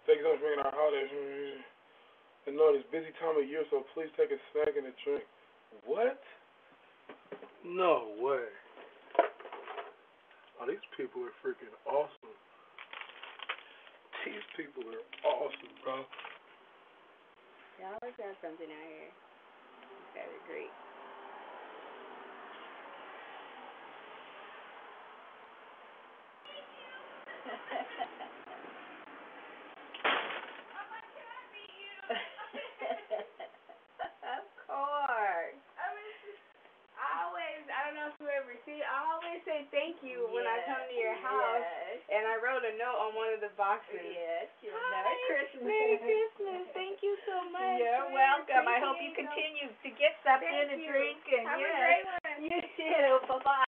Thank you so much for bringing our holidays. And know it's busy time of year, so please take a snack and a drink. What? No way. Oh, these people are freaking awesome. These people are awesome, bro. Y'all always have something out here. These guys are great. Of course. I don't know if you ever see, I always say thank you when I come to your house. And I wrote a note on one of the boxes. Yes. Merry Christmas. Merry Christmas. Thank you so much. You're welcome. I hope you continue to get something to drink. And have a great one. You too. Bye-bye.